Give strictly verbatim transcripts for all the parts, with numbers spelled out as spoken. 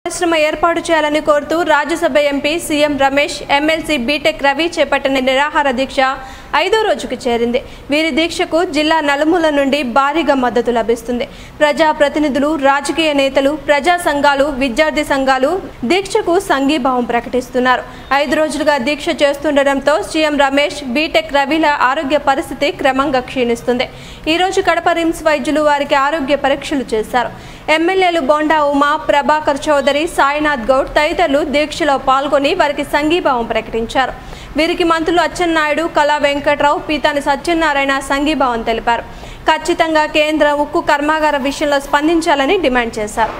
పరిశ్రమ ఏర్పాటు చేయాలని కోరుతూ Rajya Sabha MP CM Ramesh MLC BTech Ravi చేపట్టిన నిరాహార దీక్ష ఐదో రోజుకు చేరింది. వీరి దీక్షకు జిల్లా నలుమూల నుండి భారీగా మద్దతు లభిస్తుంది. ప్రజా ప్రతినిధులు, రాజకీయ నేతలు, ప్రజా సంఘాలు, విద్యార్థి సంఘాలు దీక్షకు సంఘీభావం ప్రకటిస్తున్నారు. ఐదు రోజులుగా దీక్ష చేస్తుండటంతో సీఎం రమేష్, బీటెక్ రవిల ఆరోగ్య పరిస్థితి క్రమంగా క్షీణిస్తుంది. ఈ రోజు కడప రిమ్స్ వైద్యులు వారికి ఆరోగ్య పరీక్షలు చేశారు. ఎమ్మెల్యేలు బోండా ఉమా, ప్రభాకర్ చౌదరి, సాయినాథ్ గౌడ్ తదితరులు దీక్షలో పాల్గొని వారికి సంఘీభావం ప్రకటించారు. వీరికి మంత్రులు అచ్చెన్నాయుడు, కళా వెంకట్రావు, పీతాని సత్యనారాయణ సంఘీభావం తెలిపారు. ఖచ్చితంగా కేంద్ర ఉక్కు కర్మాగార విషయంలో స్పందించాలని డిమాండ్ చేశారు.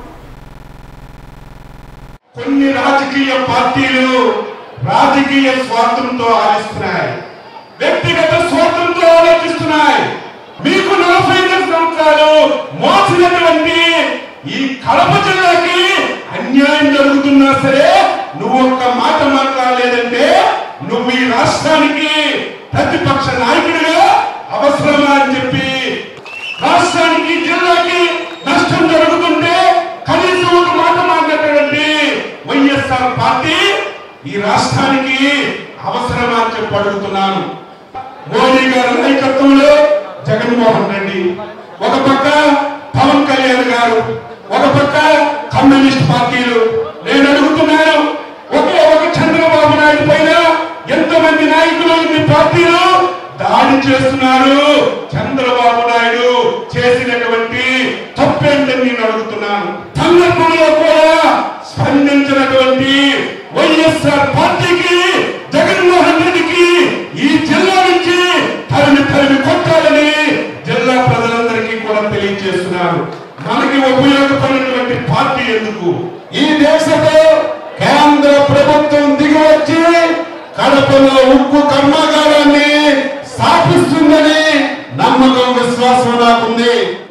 కొన్ని రాజకీయ పార్టీలు రాజకీయ స్వార్థంతో ఆలోచిస్తున్నాయి, వ్యక్తిగత స్వార్థంతో ఆలోచిస్తున్నాయి. మీకు నలభై ఐదు సంవత్సరాలు మోసినటువంటి ఈ కడప జిల్లాకి అన్యాయం జరుగుతున్నా సరే నువ్వు ఒక్క మాట మాట్లాడలేదంటే నువ్వు ఈ రాష్ట్రానికి ప్రతిపక్ష నాయకుడిగా అవసరమా అని చెప్పి, రాష్ట్రానికి జిల్లాకి నష్టం జరుగుతుంటే కనీసం ఒక మాట మాట్లాడేటువంటి వైఎస్ఆర్ పార్టీ ఈ రాష్ట్రానికి అవసరమా అని చెప్పి అడుగుతున్నాను. మోడీ గారి నాయకత్వంలో జగన్మోహన్ రెడ్డి, ఒక పక్క పవన్ కళ్యాణ్ గారు, ఒక పక్క కమ్యూనిస్ట్ పార్టీలు. నేను అడుగుతున్నాను, ఒకే ఒక చంద్రబాబు నాయుడు పైన ఎంతమంది నాయకులు మీ పార్టీలు దాడి చేస్తున్నారు? చంద్రబాబు నాయుడు చేసినటువంటి తప్పేంటని నేను అడుగుతున్నాను. సందర్భంలో కూడా స్పందించినటువంటి వైఎస్ఆర్ పార్టీకి, జగన్మోహన్ రెడ్డికి ఈ జిల్లా నుంచి తరిమి తరిమి కొట్టాలని జిల్లా ప్రజలందరికీ కూడా తెలియజేస్తున్నారు. మనకి ఉపయోగపడినటువంటి పార్టీ ఎందుకు? ఈ దేశంలో కేంద్ర ప్రభుత్వం దిగి వచ్చి కడపలో ఉక్కు కర్మాగారాన్ని స్థాపిస్తుందని నమ్మకం, విశ్వాసం నాకుంది.